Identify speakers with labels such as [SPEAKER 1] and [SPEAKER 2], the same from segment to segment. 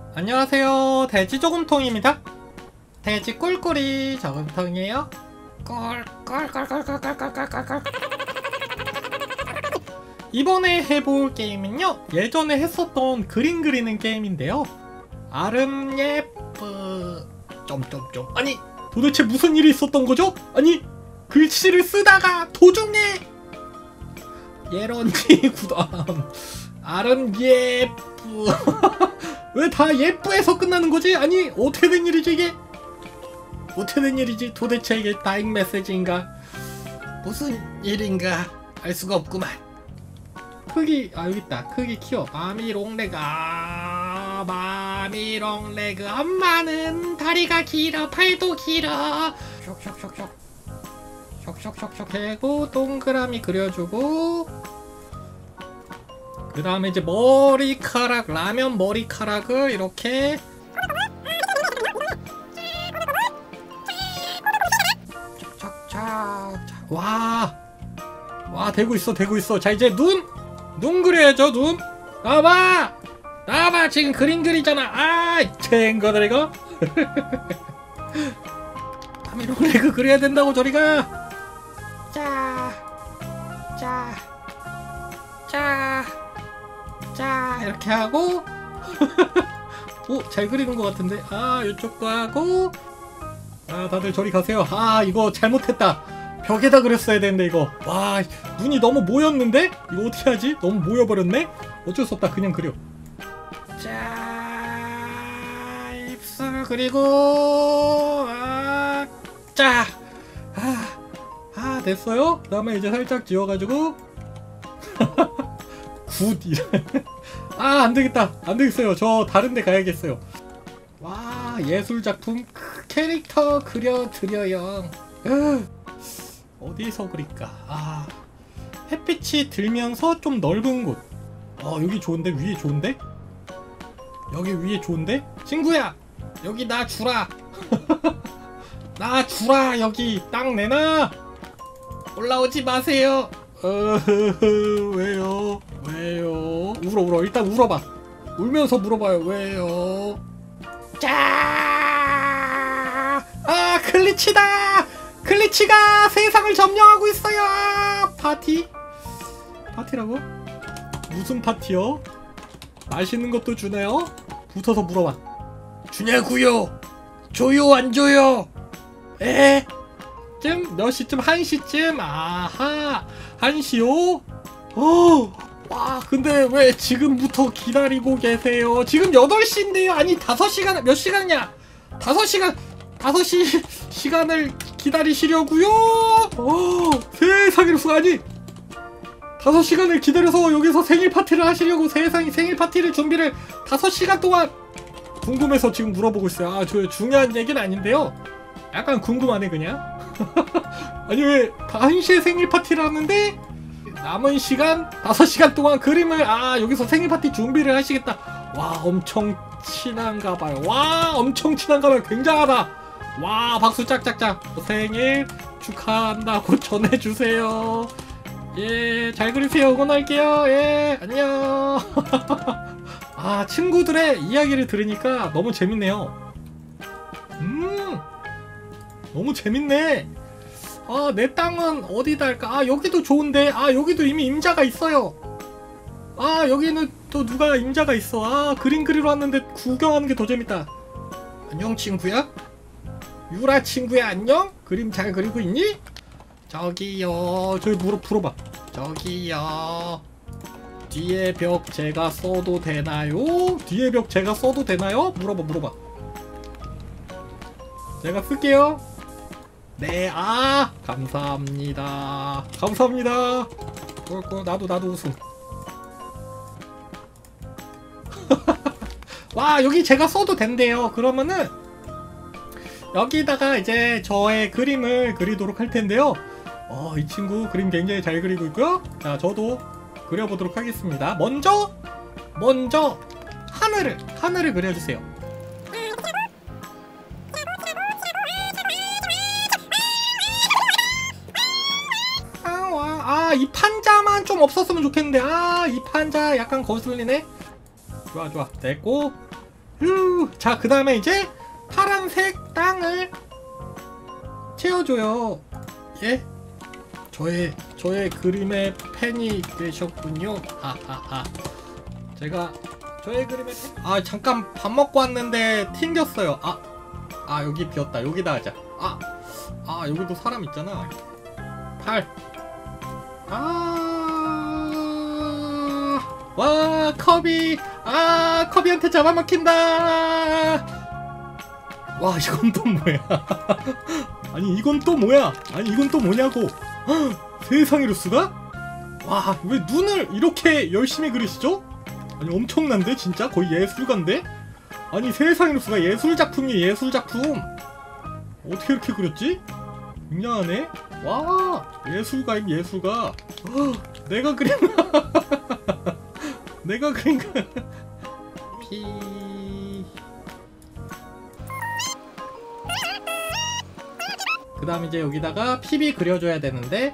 [SPEAKER 1] 안녕하세요. 돼지 저금통입니다. 돼지 꿀꿀이 저금통이에요. 꿀꿀꿀꿀꿀꿀꿀꿀꿀. 이번에 해볼 게임은요, 예전에 했었던 그림 그리는 게임인데요. 아름 예쁘 점점점. 아니 도대체 무슨 일이 있었던 거죠? 아니 글씨를 쓰다가 도중에 예런지 구담 아름 예쁘 왜 다 예쁘에서 끝나는 거지? 아니 어떻게 된 일이지 이게? 어떻게 된 일이지? 도대체 이게 다잉 메시지인가? 무슨 일인가? 알 수가 없구만. 크기 여기 있다. 크기 키워. 마미롱레그 마미롱레그 엄마는 다리가 길어 팔도 길어. 쇽쇽쇽쇽 쇽쇽쇽쇽 해고 동그라미 그려주고, 그 다음에 이제 머리카락, 라면 머리카락을 이렇게 착착착. 와 되고 있어 되고 있어. 자 이제 눈 그려야죠. 눈 나와봐 지금 그림 그리잖아. 아 쟁거들 이거. 카메론레그 그려야 된다고 저리가. 자 이렇게 하고 오 잘 그리는 것 같은데. 아 이쪽도 하고. 아 다들 저리 가세요. 아 이거 잘못했다. 벽에다 그렸어야 되는데 이거. 와 눈이 너무 모였는데? 이거 어떻게 하지? 너무 모여버렸네? 어쩔 수 없다. 그냥 그려. 자 입술 그리고 자 됐어요? 그 다음에 이제 살짝 지워가지고 굿 안되겠다. 안되겠어요. 저 다른데 가야겠어요. 와 예술작품 캐릭터 그려드려요. 어디서 그릴까? 햇빛이 들면서 좀 넓은 곳. 여기 좋은데? 위에 좋은데? 여기 위에 좋은데? 친구야! 여기 나 주라! 나 주라! 여기 땅 내놔! 올라오지 마세요! 왜요? 울어. 일단 울어봐. 울면서 물어봐요. 왜요? 자! 클리치다! 클리치가 세상을 점령하고 있어요! 파티라고? 무슨 파티요? 맛있는 것도 주나요? 붙어서 물어봐. 주냐고요? 줘요 안 줘요? 몇 시쯤? 1시쯤? 아하 1시요? 와 근데 왜 지금부터 기다리고 계세요? 지금 8시인데요? 아니 5시간 몇 시간이냐? 5시간을 기다리시려고요? 세상에 수가. 아니 5시간을 기다려서 여기서 생일 파티를 하시려고 세상에 생일 파티를 준비를 5시간 동안. 궁금해서 지금 물어보고 있어요. 저 중요한 얘기는 아닌데요. 약간 궁금하네 그냥. 아니 왜 1시에 생일 파티를 하는데 남은 시간 5시간 동안 그림을 여기서 생일 파티 준비를 하시겠다. 와 엄청 친한가봐요. 굉장하다. 와 박수 짝짝짝. 생일 축하한다고 전해주세요. 예 잘 그리세요. 응원할게요. 예 안녕. 친구들의 이야기를 들으니까 너무 재밌네요. 너무 재밌네. 내 땅은 어디다 할까? 여기도 좋은데. 여기도 이미 임자가 있어요. 여기는 또 누가 임자가 있어. 그림 그리러 왔는데 구경하는 게 더 재밌다. 안녕 친구야? 유라 친구야 안녕? 그림 잘 그리고 있니? 저기요 저기 물어봐. 저기요 뒤에 벽 제가 써도 되나요? 뒤에 벽 제가 써도 되나요? 물어봐. 제가 쓸게요. 네 감사합니다. 나도 웃음. 와 여기 제가 써도 된대요. 그러면은 여기다가 이제 저의 그림을 그리도록 할 텐데요. 이 친구 그림 굉장히 잘 그리고 있고요. 자 저도 그려보도록 하겠습니다. 먼저 하늘을 그려주세요. 이 판자만 좀 없었으면 좋겠는데. 이 판자 약간 거슬리네. 좋아 됐고 휴. 자, 그 다음에 이제 파란색 땅을 채워줘요. 예? 저의 그림의 팬이 되셨군요. 하하하. 제가 저의 그림의 팬... 잠깐 밥 먹고 왔는데 튕겼어요. 여기 비었다. 여기다 하자. 여기도 사람 있잖아. 8. 와, 커비. 커비한테 잡아먹힌다. 와, 이건 또 뭐야? 아니, 이건 또 뭐야? 아니, 이건 또 뭐냐고. 세상에 루스가? 와, 왜 눈을 이렇게 열심히 그리시죠? 아니, 엄청난데 진짜? 거의 예술가인데? 아니, 세상에 루스가 예술작품이에요. 예술작품. 어떻게 이렇게 그렸지? 굉장하네. 와, 예술가임 예술가. 내가 그린 내가 그린 거. 그 다음 이제 여기다가 PB 그려줘야 되는데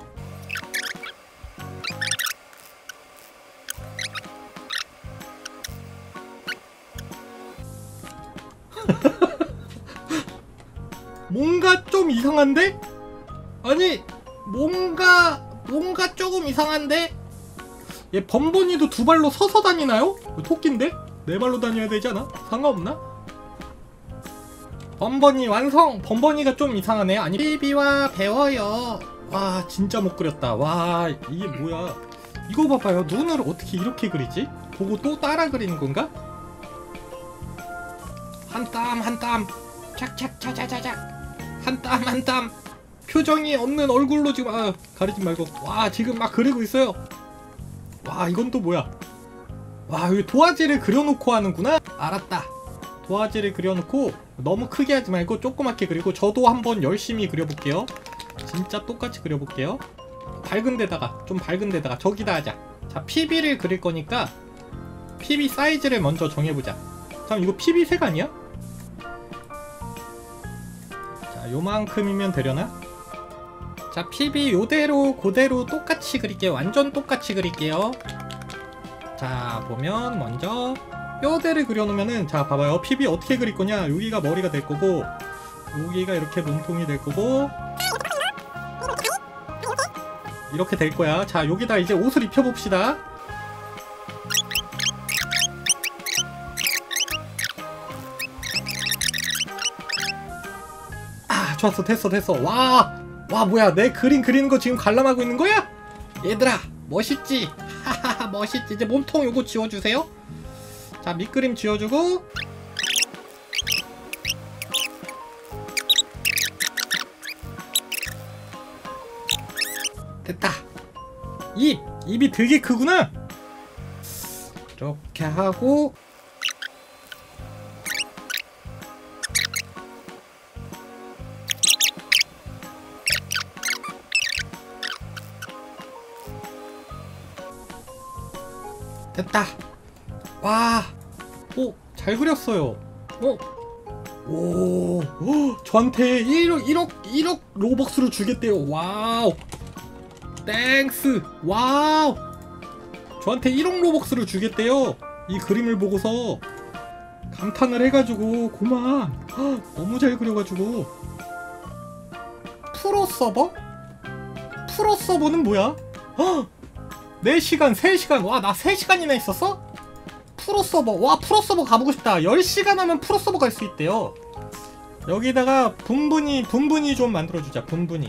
[SPEAKER 1] 뭔가 좀 이상한데? 아니, 뭔가 조금 이상한데? 얘 범번이도 두 발로 서서 다니나요? 토끼인데? 네 발로 다녀야 되지 않아? 상관없나? 범번이 완성! 범번이가 좀 이상하네. 아니, PB와 배워요. 와, 진짜 못 그렸다. 와, 이게 뭐야. 이거 봐봐요. 눈을 어떻게 이렇게 그리지? 보고 또 따라 그리는 건가? 한 땀 한 땀 착착차자자작 한 땀 한 땀 표정이 없는 얼굴로 지금 가리지 말고 와 지금 막 그리고 있어요. 와 이건 또 뭐야. 와 여기 도화지를 그려놓고 하는구나. 알았다. 도화지를 그려놓고 너무 크게 하지 말고 조그맣게 그리고 저도 한번 열심히 그려볼게요. 진짜 똑같이 그려볼게요. 밝은 데다가 좀 밝은 데다가 저기다 하자. 자 PB를 그릴 거니까 PB 사이즈를 먼저 정해보자. 잠깐 이거 PB 색 아니야? 자 요만큼이면 되려나? 자 PB 요대로 그대로 똑같이 그릴게요. 완전 똑같이 그릴게요. 자 보면 먼저 뼈대를 그려놓으면은 자 봐봐요. PB 어떻게 그릴 거냐. 여기가 머리가 될 거고 여기가 이렇게 몸통이 될 거고 이렇게 될 거야. 자 여기다 이제 옷을 입혀봅시다. 좋았어. 됐어. 와 뭐야 내 그림 그리는 거 지금 관람하고 있는 거야? 얘들아 멋있지? 하하하 멋있지. 이제 몸통 요거 지워주세요. 자 밑그림 지워주고 됐다. 입이 되게 크구나. 이렇게 하고 됐다. 와, 잘 그렸어요. 저한테 1억 로벅스를 주겠대요. 와우. 땡스. 와우. 저한테 1억 로벅스를 주겠대요. 이 그림을 보고서 감탄을 해가지고 고마. 너무 잘 그려가지고. 프로 서버? 프로 서버는 뭐야? 4시간, 3시간. 와, 나 3시간이나 있었어? 프로서버. 와, 프로서버 가보고 싶다. 10시간 하면 프로서버 갈 수 있대요. 여기다가 분분히 좀 만들어주자. 분분히.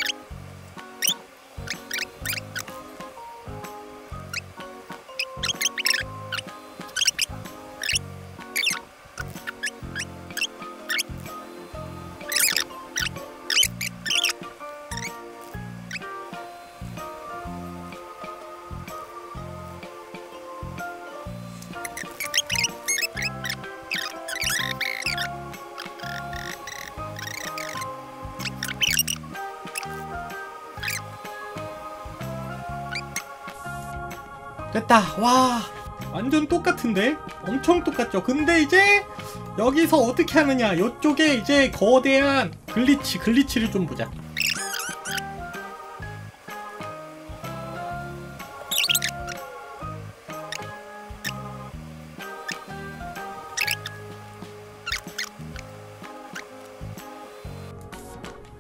[SPEAKER 1] 됐다. 와 완전 똑같은데? 엄청 똑같죠? 근데 이제 여기서 어떻게 하느냐. 이쪽에 이제 거대한 글리치를 좀 보자.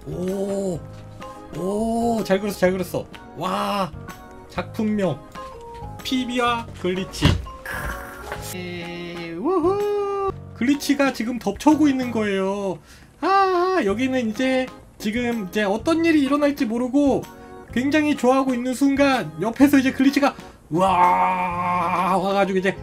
[SPEAKER 1] 오, 오, 잘 그렸어, 잘 그렸어. 와, 작품명 피비와 글리치. 우후. 글리치가 지금 덮쳐오고 있는 거예요. 아, 여기는 이제 지금 이제 어떤 일이 일어날지 모르고 굉장히 좋아하고 있는 순간 옆에서 이제 글리치가 와 와가지고 이제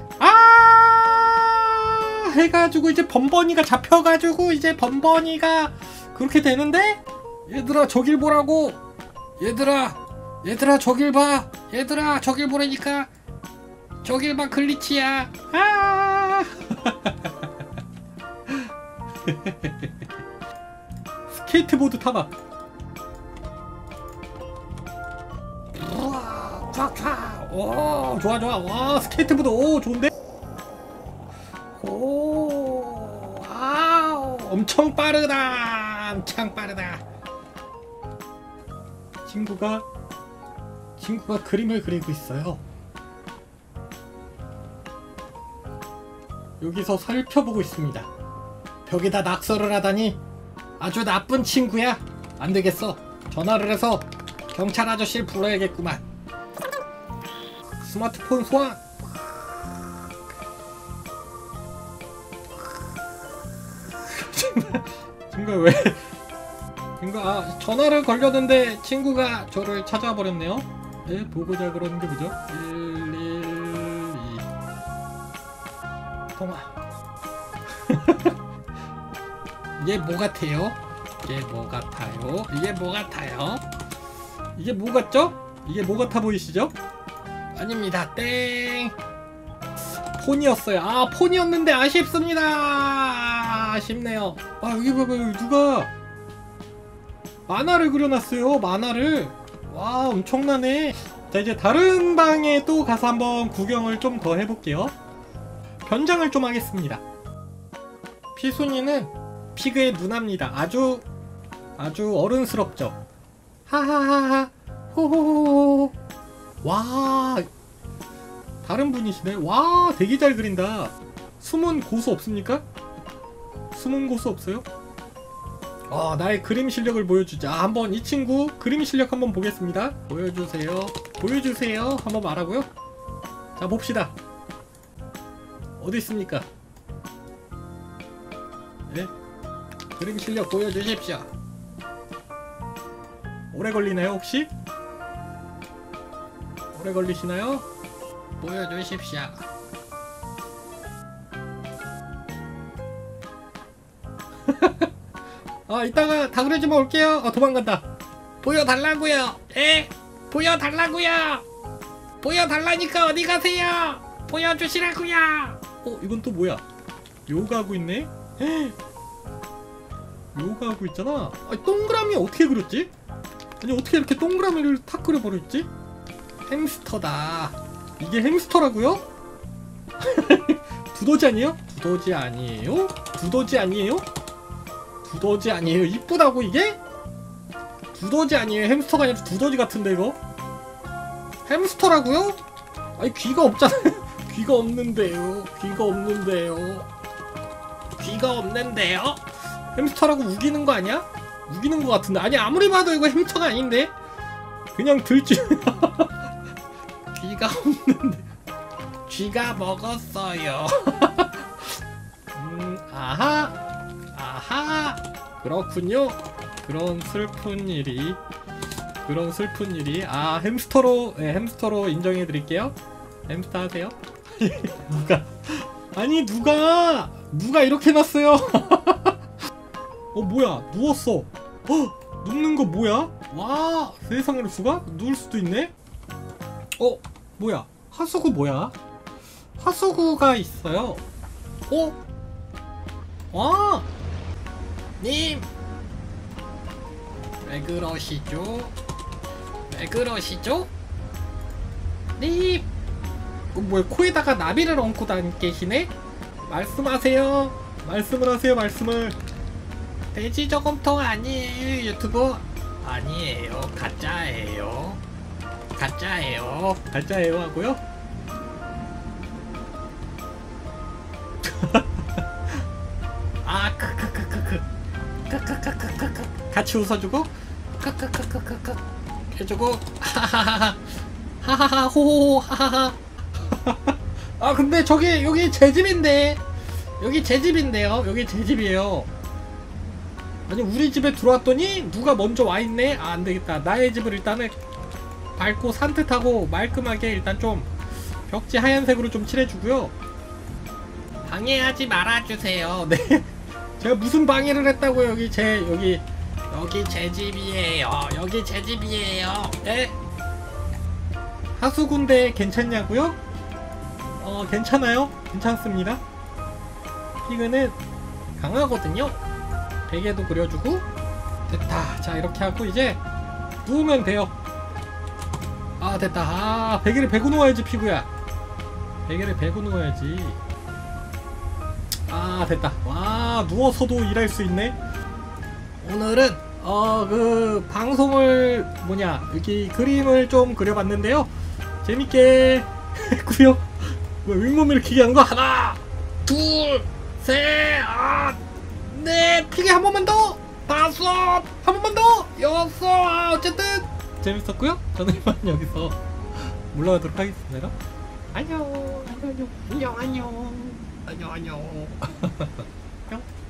[SPEAKER 1] 아 해가지고 이제 번번이가 잡혀가지고 이제 번번이가 그렇게 되는데 얘들아 저길 보라고 얘들아 저길 봐 얘들아 저길 보라니까 저길 봐 글리치야 아 스케이트보드 타봐. 우와, 쫙쫙. 오, 좋아, 좋아. 와, 스케이트보드. 오, 좋은데? 오, 와우. 엄청 빠르다. 엄청 빠르다. 친구가 그림을 그리고 있어요. 여기서 살펴보고 있습니다. 벽에다 낙서를 하다니 아주 나쁜 친구야. 안 되겠어. 전화를 해서 경찰 아저씨를 불러야겠구만. 스마트폰 소환. 친구가 왜? 친구가 전화를 걸렸는데 친구가 저를 찾아와 버렸네요. 네, 보고자 그러는 게 뭐죠? 112 통화. 이게 뭐 같아요? 이게 뭐 같아요? 이게 뭐 같아요? 이게 뭐 같죠? 이게 뭐 같아 보이시죠? 아닙니다. 땡. 폰이었어요. 아, 폰이었는데 아쉽습니다. 아쉽네요. 아, 여기 봐봐요. 누가 만화를 그려놨어요. 만화를. 와, 엄청나네. 자, 이제 다른 방에 또 가서 한번 구경을 좀 더 해볼게요. 변장을 좀 하겠습니다. 피순이는 피그의 누나입니다. 아주 어른스럽죠. 하하하하 호호호. 와, 다른 분이시네. 와, 되게 잘 그린다. 숨은 고수 없습니까? 숨은 고수 없어요? 나의 그림 실력을 보여주자. 한번 이 친구 그림 실력 한번 보겠습니다. 보여주세요. 보여주세요. 한번 말하고요. 자, 봅시다. 어디 있습니까? 네? 그림 실력 보여주십시오. 오래 걸리나요 혹시? 오래 걸리시나요? 보여주십시오. 이따가 다 그려주면 올게요. 도망간다. 보여달라고요. 에? 보여달라고요. 보여달라니까 어디 가세요? 보여주시라고요. 이건 또 뭐야? 요가하고 있네? 요가하고 있잖아. 동그라미 어떻게 그렸지? 아니, 어떻게 이렇게 동그라미를 탁 그려버렸지? 햄스터다. 이게 햄스터라고요? 두더지 아니에요? 두더지 아니에요? 두더지 아니에요? 두더지 아니에요? 이쁘다고 이게? 두더지 아니에요? 햄스터가 아니라 두더지 같은데 이거? 햄스터라고요? 아니, 귀가 없잖아요. 귀가 없는데요. 귀가 없는데요. 귀가 없는데요? 햄스터라고 우기는 거 아니야? 우기는 거 같은데. 아니, 아무리 봐도 이거 햄스터가 아닌데? 그냥 들쥐. 귀가 없는데. 쥐가 먹었어요. 아하. 그렇군요. 그런 슬픈 일이. 햄스터로, 네, 햄스터로 인정해 드릴게요. 햄스터 하세요. 누가 이렇게 놨어요? 뭐야, 누웠어. 눕는 거 뭐야? 와, 세상에 수가? 누울 수도 있네? 뭐야, 하수구 뭐야? 하수구가 있어요. 님! 왜 그러시죠? 님! 뭐야, 코에다가 나비를 얹고 계시네? 말씀하세요. 말씀을 하세요, 말씀을. 돼지 저금통 아니에요, 유튜브? 아니에요, 가짜예요. 가짜예요 하고요? 같이 웃어주고 해주고 하하하하 하하하 호호호 하하하. 아 근데 저기 여기 제 집인데 여기 제 집인데요. 여기 제 집이에요. 아니 우리 집에 들어왔더니 누가 먼저 와있네. 아 안되겠다. 나의 집을 일단은 밝고 산뜻하고 말끔하게 일단 좀 벽지 하얀색으로 좀 칠해주고요. 방해하지 말아주세요. 네. 제가 무슨 방해를 했다고요. 여기 제 집이에요. 여기 제 집이에요. 네. 하수군대 괜찮냐고요? 괜찮아요. 괜찮습니다. 피그는 강하거든요. 베개도 그려주고 됐다. 자 이렇게 하고 이제 누우면 돼요. 아 됐다. 아 베개를 베고 누워야지 피구야. 베개를 베고 누워야지. 아 됐다. 와 누워서도 일할 수 있네. 오늘은 그 방송을 여기 그림을 좀 그려봤는데요. 재밌게 했고요. 뭐 윗몸 일으키기 한 거 하나 둘 셋 넷 피게 한 번만 더 다섯 한 번만 더 여섯. 어쨌든 재밌었고요. 저는 이만 여기서 물러가도록 하겠습니다. 안녕 안녕 안녕 안녕 안녕 안녕 안녕.